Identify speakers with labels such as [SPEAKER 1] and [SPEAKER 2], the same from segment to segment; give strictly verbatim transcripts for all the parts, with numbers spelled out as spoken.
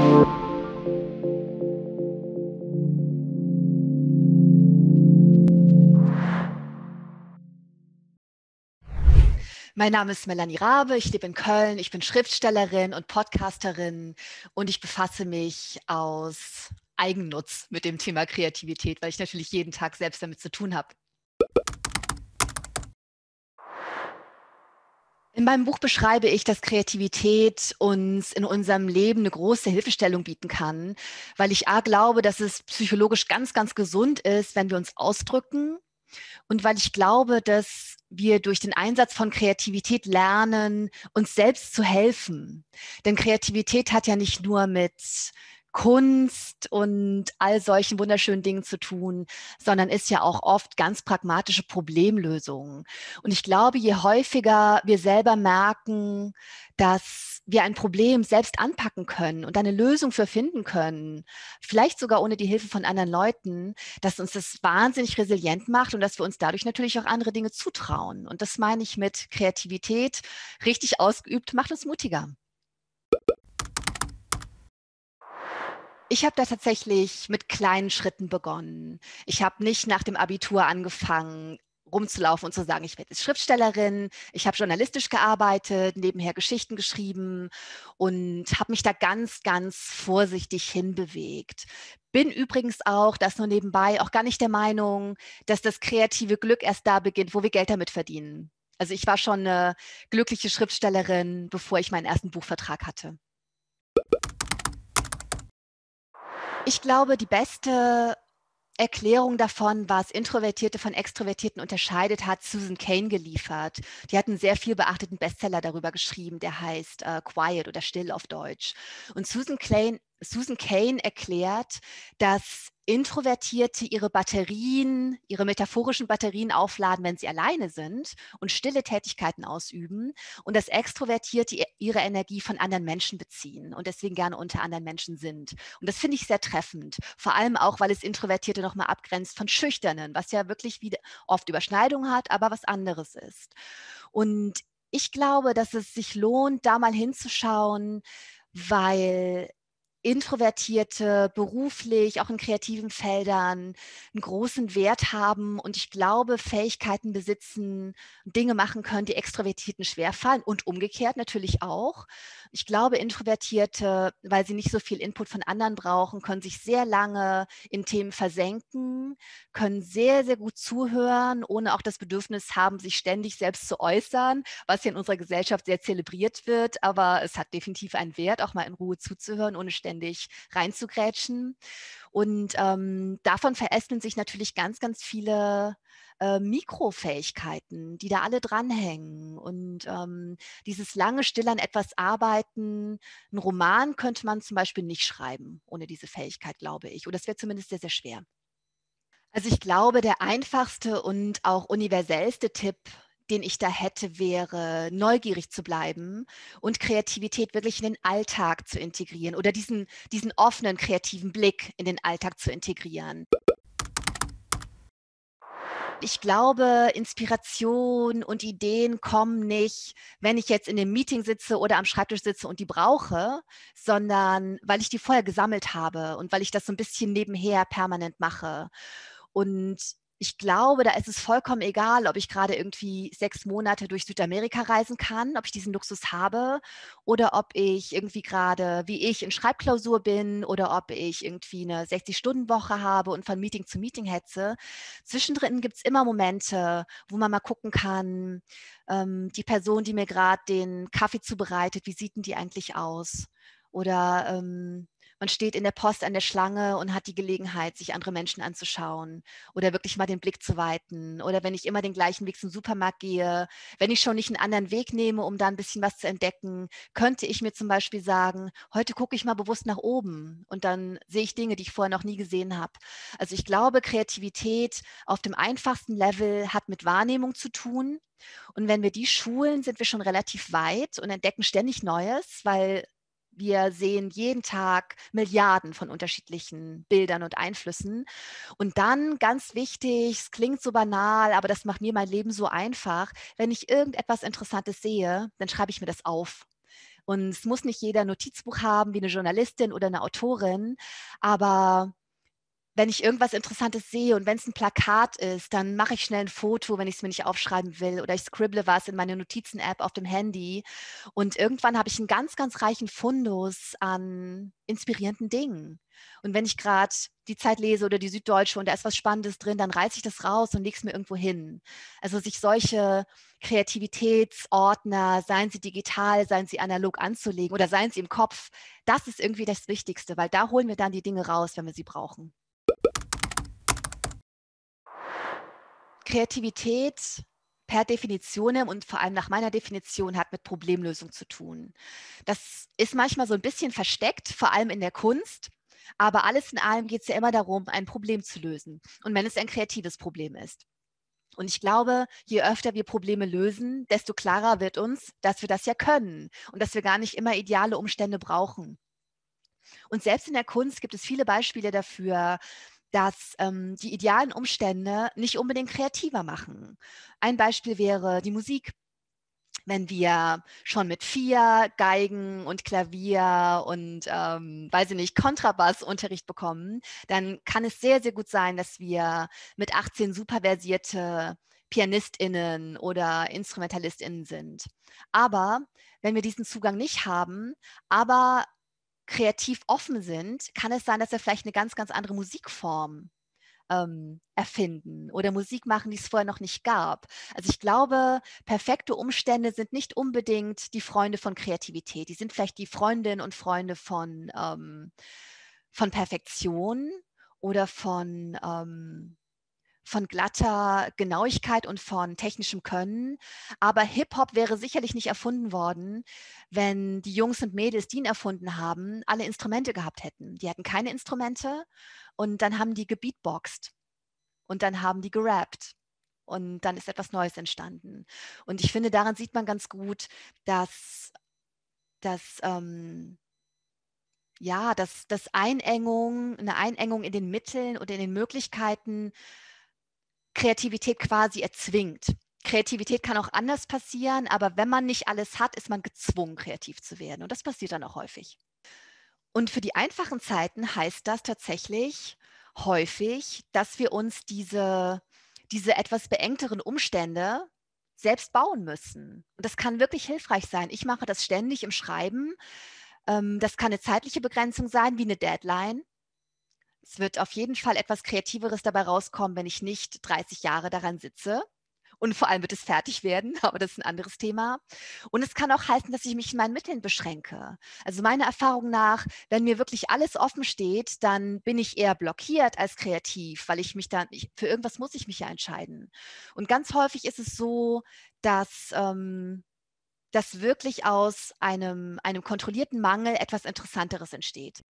[SPEAKER 1] Mein Name ist Melanie Rabe, ich lebe in Köln, ich bin Schriftstellerin und Podcasterin und ich befasse mich aus Eigennutz mit dem Thema Kreativität, weil ich natürlich jeden Tag selbst damit zu tun habe. In meinem Buch beschreibe ich, dass Kreativität uns in unserem Leben eine große Hilfestellung bieten kann, weil ich A glaube, dass es psychologisch ganz, ganz gesund ist, wenn wir uns ausdrücken. Und weil ich glaube, dass wir durch den Einsatz von Kreativität lernen, uns selbst zu helfen. Denn Kreativität hat ja nicht nur mit Kunst und all solchen wunderschönen Dingen zu tun, sondern ist ja auch oft ganz pragmatische Problemlösungen. Und ich glaube, je häufiger wir selber merken, dass wir ein Problem selbst anpacken können und eine Lösung für finden können, vielleicht sogar ohne die Hilfe von anderen Leuten, dass uns das wahnsinnig resilient macht und dass wir uns dadurch natürlich auch andere Dinge zutrauen. Und das meine ich mit Kreativität, richtig ausgeübt, macht uns mutiger. Ich habe da tatsächlich mit kleinen Schritten begonnen. Ich habe nicht nach dem Abitur angefangen, rumzulaufen und zu sagen, ich werde jetzt Schriftstellerin. Ich habe journalistisch gearbeitet, nebenher Geschichten geschrieben und habe mich da ganz, ganz vorsichtig hinbewegt. Bin übrigens auch, das nur nebenbei, auch gar nicht der Meinung, dass das kreative Glück erst da beginnt, wo wir Geld damit verdienen. Also ich war schon eine glückliche Schriftstellerin, bevor ich meinen ersten Buchvertrag hatte. Ich glaube, die beste Erklärung davon, was Introvertierte von Extrovertierten unterscheidet, hat Susan Cain geliefert. Die hat einen sehr viel beachteten Bestseller darüber geschrieben, der heißt äh, Quiet oder Still auf Deutsch. Und Susan Cain, Susan Cain erklärt, dass Introvertierte ihre Batterien, ihre metaphorischen Batterien aufladen, wenn sie alleine sind und stille Tätigkeiten ausüben und dass Extrovertierte ihre Energie von anderen Menschen beziehen und deswegen gerne unter anderen Menschen sind. Und das finde ich sehr treffend, vor allem auch, weil es Introvertierte nochmal abgrenzt von Schüchternen, was ja wirklich wieder oft Überschneidungen hat, aber was anderes ist. Und ich glaube, dass es sich lohnt, da mal hinzuschauen, weil Introvertierte beruflich, auch in kreativen Feldern, einen großen Wert haben und ich glaube, Fähigkeiten besitzen, Dinge machen können, die Extrovertierten schwerfallen und umgekehrt natürlich auch. Ich glaube, Introvertierte, weil sie nicht so viel Input von anderen brauchen, können sich sehr lange in Themen versenken, können sehr, sehr gut zuhören, ohne auch das Bedürfnis haben, sich ständig selbst zu äußern, was ja in unserer Gesellschaft sehr zelebriert wird, aber es hat definitiv einen Wert, auch mal in Ruhe zuzuhören, ohne ständig reinzugrätschen. Und ähm, davon verästeln sich natürlich ganz, ganz viele äh, Mikrofähigkeiten, die da alle dranhängen. Und ähm, dieses lange still an etwas arbeiten, einen Roman könnte man zum Beispiel nicht schreiben ohne diese Fähigkeit, glaube ich. Oder es wäre zumindest sehr, sehr schwer. Also ich glaube, der einfachste und auch universellste Tipp, den ich da hätte, wäre, neugierig zu bleiben und Kreativität wirklich in den Alltag zu integrieren oder diesen, diesen offenen, kreativen Blick in den Alltag zu integrieren. Ich glaube, Inspiration und Ideen kommen nicht, wenn ich jetzt in dem Meeting sitze oder am Schreibtisch sitze und die brauche, sondern weil ich die vorher gesammelt habe und weil ich das so ein bisschen nebenher permanent mache. Und ich glaube, da ist es vollkommen egal, ob ich gerade irgendwie sechs Monate durch Südamerika reisen kann, ob ich diesen Luxus habe oder ob ich irgendwie gerade, wie ich, in Schreibklausur bin oder ob ich irgendwie eine sechzig-Stunden-Woche habe und von Meeting zu Meeting hetze. Zwischendrin gibt es immer Momente, wo man mal gucken kann, ähm, die Person, die mir gerade den Kaffee zubereitet, wie sieht denn die eigentlich aus? Oder ähm, man steht in der Post an der Schlange und hat die Gelegenheit, sich andere Menschen anzuschauen oder wirklich mal den Blick zu weiten. Oder wenn ich immer den gleichen Weg zum Supermarkt gehe, wenn ich schon nicht einen anderen Weg nehme, um da ein bisschen was zu entdecken, könnte ich mir zum Beispiel sagen, heute gucke ich mal bewusst nach oben und dann sehe ich Dinge, die ich vorher noch nie gesehen habe. Also ich glaube, Kreativität auf dem einfachsten Level hat mit Wahrnehmung zu tun. Und wenn wir die schulen, sind wir schon relativ weit und entdecken ständig Neues, weil wir sehen jeden Tag Milliarden von unterschiedlichen Bildern und Einflüssen. Und dann, ganz wichtig, es klingt so banal, aber das macht mir mein Leben so einfach. Wenn ich irgendetwas Interessantes sehe, dann schreibe ich mir das auf. Und es muss nicht jeder ein Notizbuch haben wie eine Journalistin oder eine Autorin, aber wenn ich irgendwas Interessantes sehe und wenn es ein Plakat ist, dann mache ich schnell ein Foto, wenn ich es mir nicht aufschreiben will, oder ich scribble was in meine Notizen-App auf dem Handy. Und irgendwann habe ich einen ganz, ganz reichen Fundus an inspirierenden Dingen. Und wenn ich gerade die Zeit lese oder die Süddeutsche und da ist was Spannendes drin, dann reiße ich das raus und lege es mir irgendwo hin. Also sich solche Kreativitätsordner, seien sie digital, seien sie analog, anzulegen oder seien sie im Kopf, das ist irgendwie das Wichtigste, weil da holen wir dann die Dinge raus, wenn wir sie brauchen. Kreativität per Definition und vor allem nach meiner Definition hat mit Problemlösung zu tun. Das ist manchmal so ein bisschen versteckt, vor allem in der Kunst, aber alles in allem geht es ja immer darum, ein Problem zu lösen. Und wenn es ein kreatives Problem ist. Und ich glaube, je öfter wir Probleme lösen, desto klarer wird uns, dass wir das ja können und dass wir gar nicht immer ideale Umstände brauchen. Und selbst in der Kunst gibt es viele Beispiele dafür, dass ähm, die idealen Umstände nicht unbedingt kreativer machen. Ein Beispiel wäre die Musik. Wenn wir schon mit vier Geigen und Klavier und, ähm, weiß ich nicht, Kontrabassunterricht bekommen, dann kann es sehr, sehr gut sein, dass wir mit achtzehn superversierte PianistInnen oder InstrumentalistInnen sind. Aber wenn wir diesen Zugang nicht haben, aber kreativ offen sind, kann es sein, dass wir vielleicht eine ganz, ganz andere Musikform ähm, erfinden oder Musik machen, die es vorher noch nicht gab. Also ich glaube, perfekte Umstände sind nicht unbedingt die Freunde von Kreativität. Die sind vielleicht die Freundinnen und Freunde von, ähm, von Perfektion oder von, ähm, von glatter Genauigkeit und von technischem Können. Aber Hip-Hop wäre sicherlich nicht erfunden worden, wenn die Jungs und Mädels, die ihn erfunden haben, alle Instrumente gehabt hätten. Die hatten keine Instrumente und dann haben die gebeatboxt und dann haben die gerappt. Und dann ist etwas Neues entstanden. Und ich finde, daran sieht man ganz gut, dass, dass ähm, ja, dass, dass Einengung, eine Einengung in den Mitteln und in den Möglichkeiten Kreativität quasi erzwingt. Kreativität kann auch anders passieren, aber wenn man nicht alles hat, ist man gezwungen, kreativ zu werden. Und das passiert dann auch häufig. Und für die einfachen Zeiten heißt das tatsächlich häufig, dass wir uns diese, diese etwas beengteren Umstände selbst bauen müssen. Und das kann wirklich hilfreich sein. Ich mache das ständig im Schreiben. Ähm, das kann eine zeitliche Begrenzung sein, wie eine Deadline. Es wird auf jeden Fall etwas Kreativeres dabei rauskommen, wenn ich nicht dreißig Jahre daran sitze. Und vor allem wird es fertig werden, aber das ist ein anderes Thema. Und es kann auch heißen, dass ich mich in meinen Mitteln beschränke. Also meiner Erfahrung nach, wenn mir wirklich alles offen steht, dann bin ich eher blockiert als kreativ, weil ich mich dann, ich, für irgendwas muss ich mich ja entscheiden. Und ganz häufig ist es so, dass, ähm, dass wirklich aus einem, einem kontrollierten Mangel etwas Interessanteres entsteht.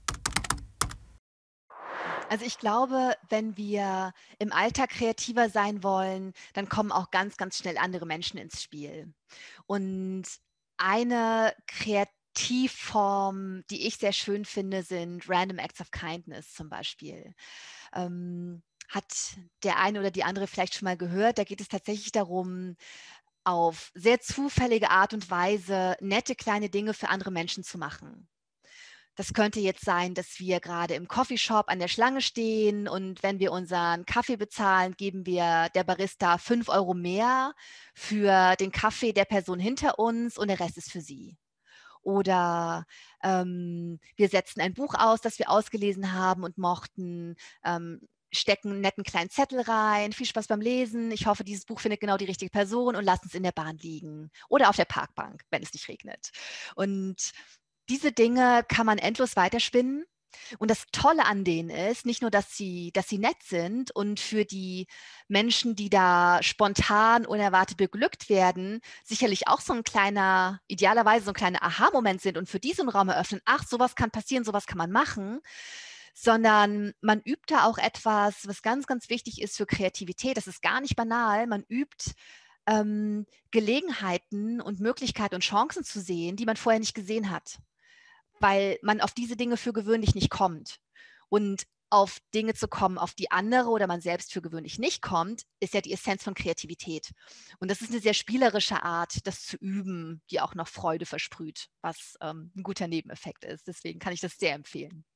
[SPEAKER 1] Also ich glaube, wenn wir im Alltag kreativer sein wollen, dann kommen auch ganz, ganz schnell andere Menschen ins Spiel. Und eine Kreativform, die ich sehr schön finde, sind Random Acts of Kindness zum Beispiel. Ähm, hat der eine oder die andere vielleicht schon mal gehört. Da geht es tatsächlich darum, auf sehr zufällige Art und Weise nette kleine Dinge für andere Menschen zu machen. Das könnte jetzt sein, dass wir gerade im Coffeeshop an der Schlange stehen und wenn wir unseren Kaffee bezahlen, geben wir der Barista fünf Euro mehr für den Kaffee der Person hinter uns und der Rest ist für sie. Oder ähm, wir setzen ein Buch aus, das wir ausgelesen haben und mochten, ähm, stecken einen netten kleinen Zettel rein. Viel Spaß beim Lesen. Ich hoffe, dieses Buch findet genau die richtige Person und lassen es in der Bahn liegen oder auf der Parkbank, wenn es nicht regnet. Und diese Dinge kann man endlos weiterspinnen. Und das Tolle an denen ist, nicht nur, dass sie, dass sie nett sind und für die Menschen, die da spontan, unerwartet beglückt werden, sicherlich auch so ein kleiner, idealerweise so ein kleiner Aha-Moment sind und für die so einen Raum eröffnen, ach, sowas kann passieren, sowas kann man machen, sondern man übt da auch etwas, was ganz, ganz wichtig ist für Kreativität. Das ist gar nicht banal. Man übt ähm, Gelegenheiten und Möglichkeiten und Chancen zu sehen, die man vorher nicht gesehen hat, weil man auf diese Dinge für gewöhnlich nicht kommt. Und auf Dinge zu kommen, auf die andere oder man selbst für gewöhnlich nicht kommt, ist ja die Essenz von Kreativität. Und das ist eine sehr spielerische Art, das zu üben, die auch noch Freude versprüht, was, ähm, 'n guter Nebeneffekt ist. Deswegen kann ich das sehr empfehlen.